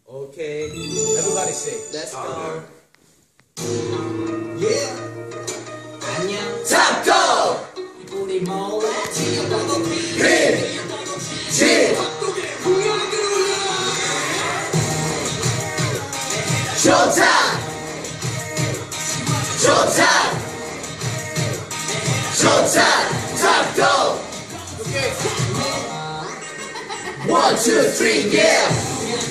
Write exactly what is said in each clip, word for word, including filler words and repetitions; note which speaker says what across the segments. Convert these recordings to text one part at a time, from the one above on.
Speaker 1: Okay, everybody say.
Speaker 2: Let's go.
Speaker 1: Yeah.
Speaker 2: 안녕.
Speaker 1: Top go.
Speaker 2: 우리 몰래 지어봐도
Speaker 1: 빈. 진. 좋다. 좋다. 좋다. Top go. Okay. One, two, three, yeah.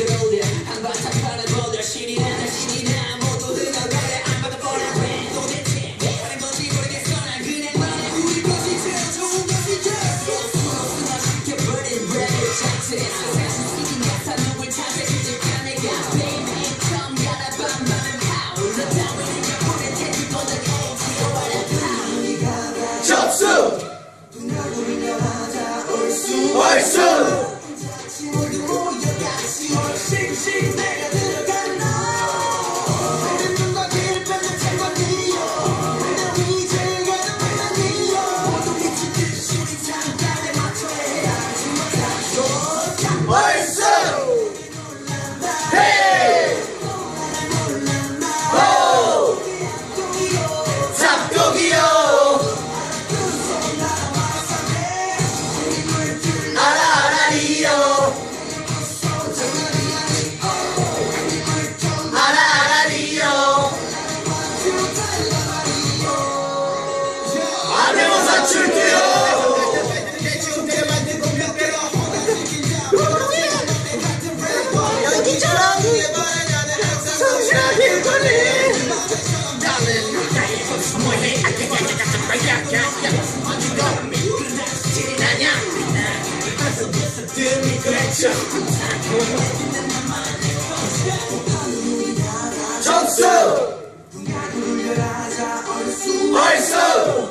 Speaker 1: 접수! 얼쑤! 접수! 얼쑤!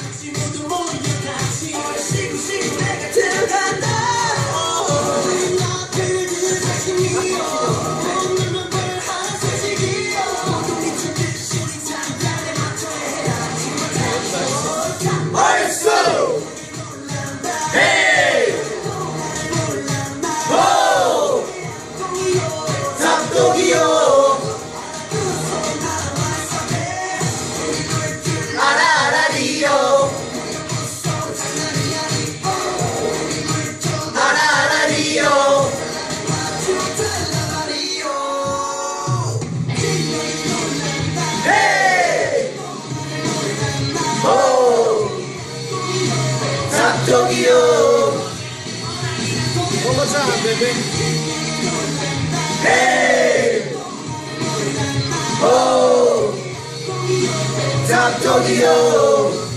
Speaker 1: Tokyo. One more time, baby. Hey, oh, Top Tokyo.